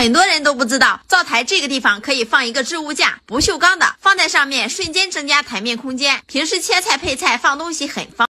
很多人都不知道，灶台这个地方可以放一个置物架，不锈钢的，放在上面瞬间增加台面空间，平时切菜配菜放东西很方便。